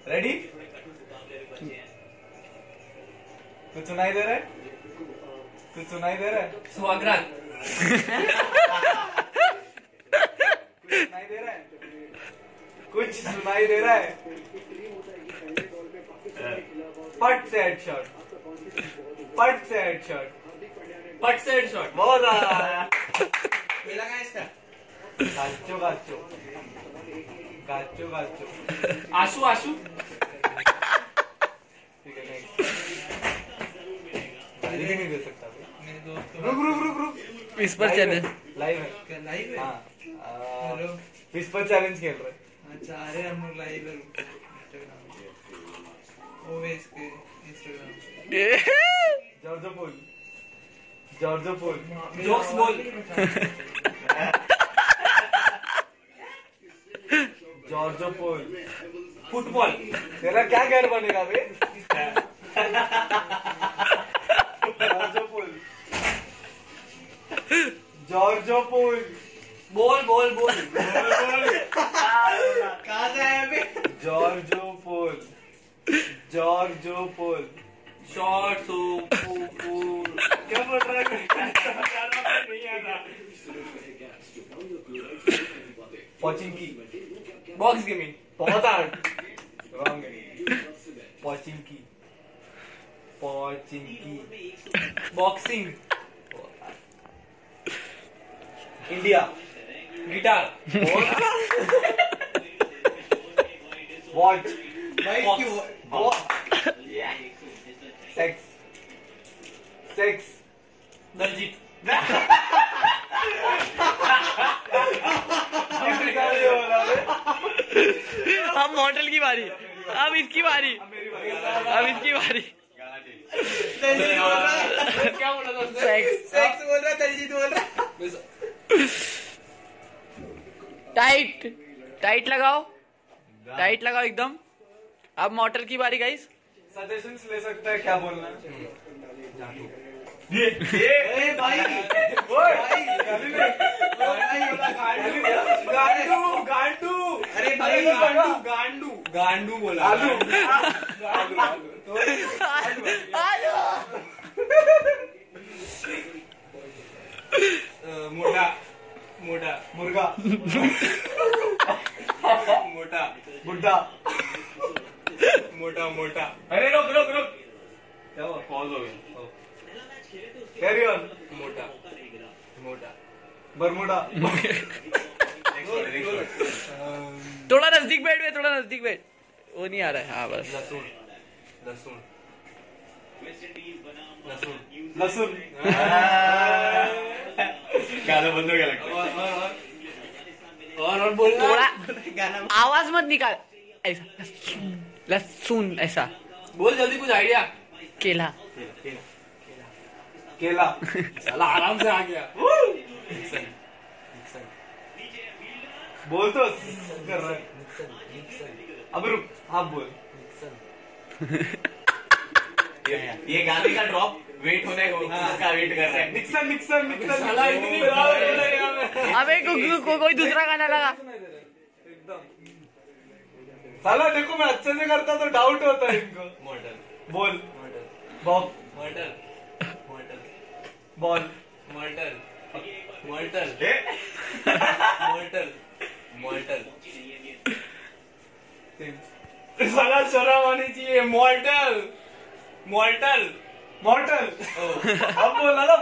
Ready? कुछ सुनाई दे रहा है? कुछ सुनाई दे रहा है? सुहागरात। कुछ सुनाई दे रहा है? कुछ सुनाई दे रहा है? पट से हेडशॉट, पट से हेडशॉट, पट से हेडशॉट। बहुत आया। मिला क्या इसका? गाचो गाचो गाचो गाचो। आशु आशु। ठीक है नेक्स्ट। गाली भी नहीं दे सकता भाई। मेरे दोस्त रुक रुक रुक रुक। विस्पर चैलेंज लाइव है। क्या लाइव है? हाँ हेलो। विस्पर चैलेंज खेल रहे हैं। अच्छा अरे हम लोग लाइव है इंस्टाग्राम ओवेस के इंस्टाग्राम जॉर्जो पोल, जॉर्जो पोल। जोक्स बोल। जॉर्जो पोल। फुटबॉल। तेरा क्या घर बनेगा बे? जॉर्जो पोल, जॉर्जो पोल। बोल बोल बोल। कहाँ से आया बे? जॉर्जो पोल, जॉर्जो पोल। शॉर्ट सो क्या बोल रहा है? नहीं आता। Pochinki, box gaming. बहुत हार्ड। रॉन्ग है। Pochinki, Pochinki. Boxing. India, guitar. Watch, भाई Box. क्यों? Sex, sex. दलजीत। अब मॉडल की बारी, अब इसकी बारी, अब इसकी बारी। दलजीत बोल रहा है। क्या बोला था उसने? सेक्स सेक्स बोल रहा है, दलजीत बोल रहा है। टाइट टाइट लगाओ, टाइट लगाओ एकदम। अब मॉडल की बारी गाइस। सजेशंस ले सकता है क्या बोलना है? ए भाई ओए, भाई गाली नहीं। गांडू, गांडू। अरे भाई गांडू गांडू गांडू बोला। आलू। आलू मोटा मोटा मुर्गा, मोटा बुड्ढा। मोटा मोटा। अरे रुक रुक रुक। क्या हुआ? पॉज हो गया। Carry on. मोटा मोटा। बरमुडा। थोड़ा नजदीक बैठ में, थोड़ा नजदीक बैठ। वो नहीं आ रहा है। हाँ बस। लहसुन लहसुन लहसुन लहसुन। गाना बंद हो गया लगता है। और बोलना। थोड़ा गाना आवाज मत निकाल, ऐसा लहसुन ऐसा। बोल जल्दी, कुछ आइडिया। केला केला। साला आराम से आ गया। बोल तो कर रहा है। अब रुक, आप बोल। ये गाने का ड्रॉप वेट होने को उसका वेट कर रहा है। Nixon, Nixon, Nixon. साला इतनी बराबर बोला यहाँ पे। अबे कोई दूसरा गाना लगा। एकदम। साला देखो मैं अच्छे से करता तो डाउट होता है इनको। मॉडल बोल। Model bob, model model ball. Model model model model. साला शर्म आनी चाहिए। Model model mortal. अब बोला ना।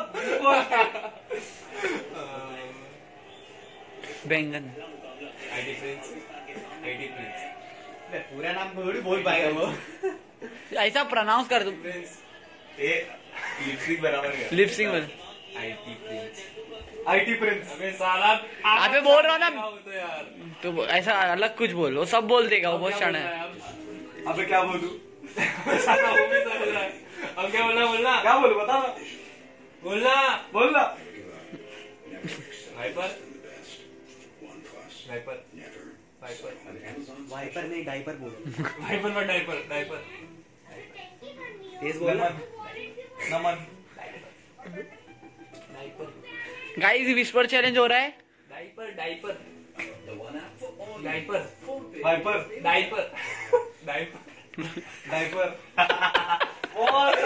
बैंगन। ID prince ID prince. पूरा नाम थोड़ी बोल पाएगा वो। ऐसा प्रोनाउंस कर दो। प्रिंस ए लिपस्टिक बराबर है। लिपसिंग में। IT prince. IT prince. अबे साला अबे बोल रहा ना। तो यार तो ऐसा अलग कुछ बोल, वो सब बोल देगा, वो बहुत शाना है। अबे क्या बोलूं? साला वो भी समझ रहा है। अब क्या बोलना बोलना क्या बोलूं बता ना। बोलना बोलना। वाइपर वाइपर वाइपर वाइपर नहीं डाइपर बोल। वाइपर पर डाइपर डाइपर तेज बोलना। Naman. Diaper guys whisper challenge हो रहा है। Diaper diaper diaper wiper. Diaper diaper diaper और